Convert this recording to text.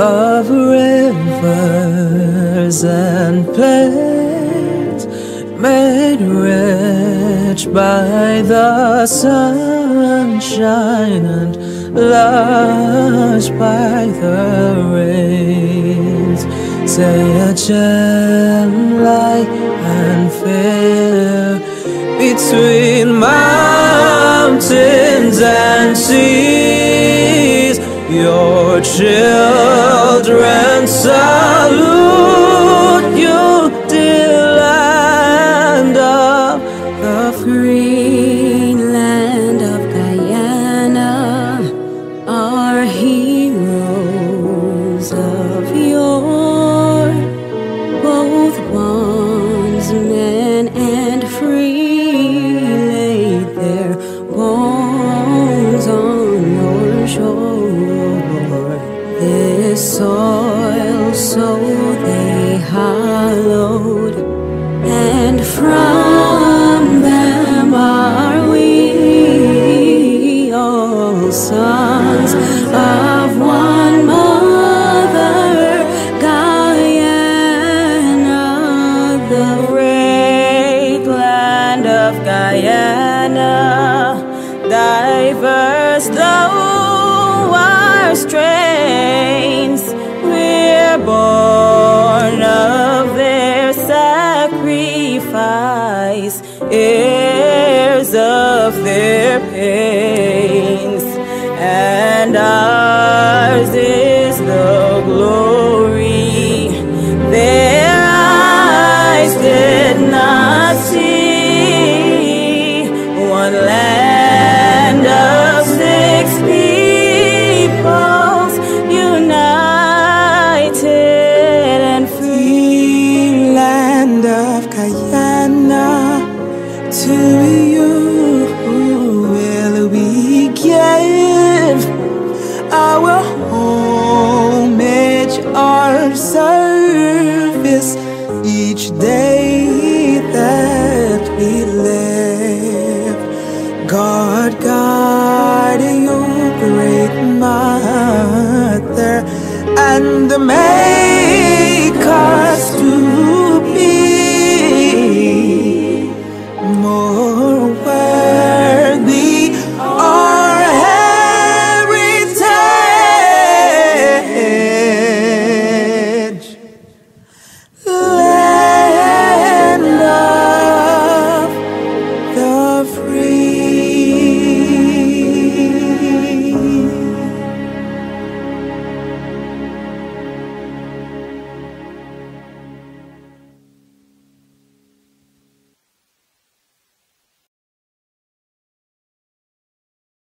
of rivers and plains, made rich by the sunshine and lush by the rains. Say a gem light and fair between mountains and seas. Your children salute you, dear land of the free land of Guyana. Our heroes of yore, both bondsmen and free, laid their bones on your shore. This soil so they hallowed, and from them are we, all sons of one mother, Guyana, the great land of Guyana. Diverse though our strains, we're born of their sacrifice, heirs of their pains, and ours is the glory their eyes did not see. One land of 6 peoples, united and free. Land of Guyana, to you will we give our homage, our service each day.